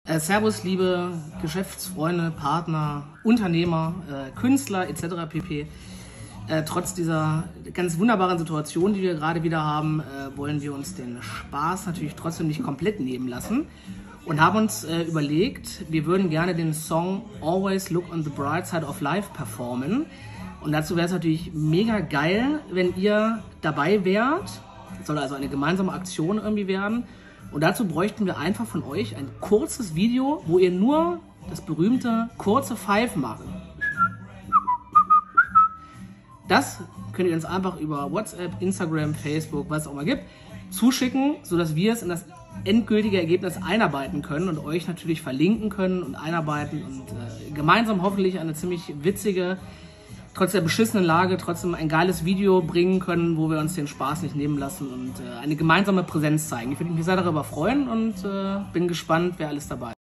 Servus, liebe Geschäftsfreunde, Partner, Unternehmer, Künstler etc. pp. Trotz dieser ganz wunderbaren Situation, die wir gerade wieder haben, wollen wir uns den Spaß natürlich trotzdem nicht komplett nehmen lassen und haben uns überlegt, wir würden gerne den Song Always Look on the Bright Side of Life performen. Und dazu wäre es natürlich mega geil, wenn ihr dabei wärt. Es soll also eine gemeinsame Aktion irgendwie werden. Und dazu bräuchten wir einfach von euch ein kurzes Video, wo ihr nur das berühmte kurze Pfeifen macht. Das könnt ihr uns einfach über WhatsApp, Instagram, Facebook, was es auch immer gibt, zuschicken, sodass wir es in das endgültige Ergebnis einarbeiten können und euch natürlich verlinken können und einarbeiten und gemeinsam hoffentlich eine ziemlich witzige, trotz der beschissenen Lage, trotzdem ein geiles Video bringen können, wo wir uns den Spaß nicht nehmen lassen und eine gemeinsame Präsenz zeigen. Ich würde mich sehr darüber freuen und bin gespannt, wer alles dabei ist.